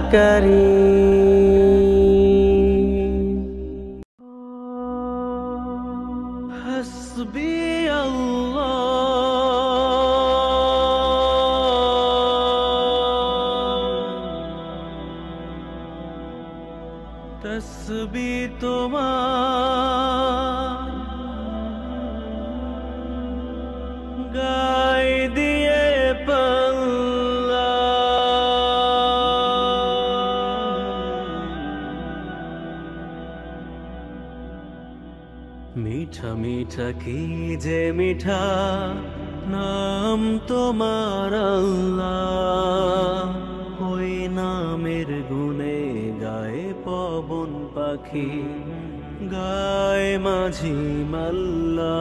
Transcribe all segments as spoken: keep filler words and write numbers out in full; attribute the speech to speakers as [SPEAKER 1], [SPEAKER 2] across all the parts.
[SPEAKER 1] करीम। हस्बी अल्लाह, तस्बीह तुम्हार गाय दिए पल्ला। मीठा मीठा कीजे मीठा नाम तुम्हार अल्लाह, ওই নামের গুণে গায়ে পবন পাখি, গায়ে মাঝি মাল্লা।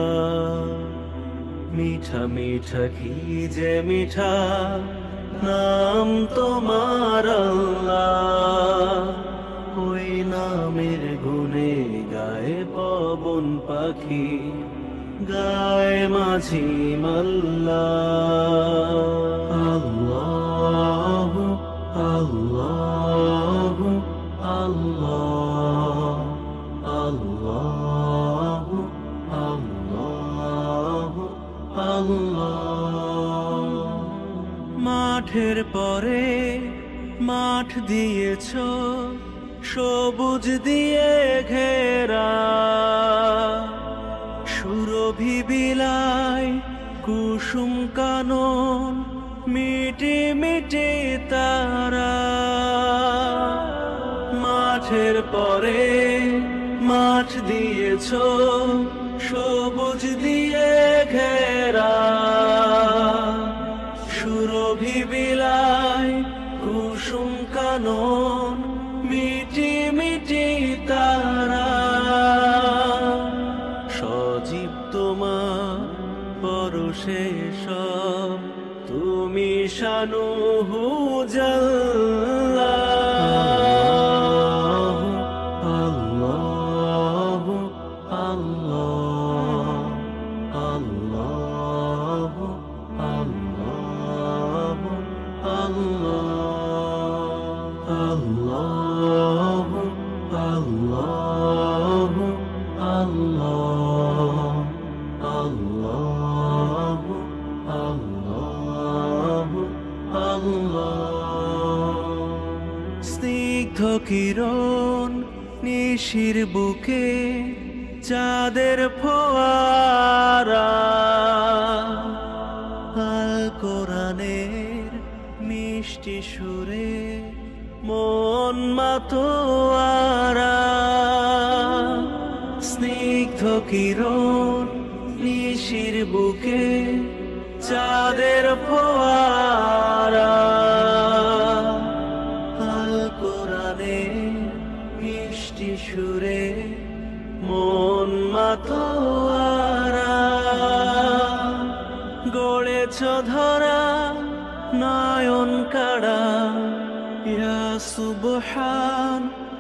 [SPEAKER 1] मीठा मीठा कीजे मीठा नाम तुम्हार अल्लाह, ওই নামের গুণে গায়ে পবন পাখি, গায়ে মাঝি মাল্লা। আল্লাহু আল্লাহু আল্লাহ, আল্লাহু আল্লাহু আল্লাহ। মাঠের পরে মাঠ দিয়েছো, সবুজ দিয়ে ঘেরা, সুরভি বিলায় কুসুম কানন, মিটি মিটি তারা। মাঠের পরে মাঠ দিয়েছো, সবুজ দিয়ে ঘেরা, সুরভি বিলায় কুসুম কানন, মিটি মিটি তারা। সজীব তোমার পরশে সব, তুমি শানুহু জাল্লা। আল্লাহু আল্লাহ আল্লাহু আল্লাহু আল্লাহ, আল্লাহু আল্লাহু আল্লাহ, আল্লাহু আল্লাহু আল্লাহ। স্নিগ্ধ কিরণ নিশির বুকে, চাঁদের ফোয়ারা, আল কোরআনের মিষ্টি সুরে মন মাতোয়ারা। স্নিগ্ধ কিরণ নিশির বুকে, চাঁদের ফোয়ারা, আল কোরআনের মিষ্টি সুরে মন মাতোয়ারা। গড়েছ ধরা নয়ন কাড়া, ইয়া সুবহান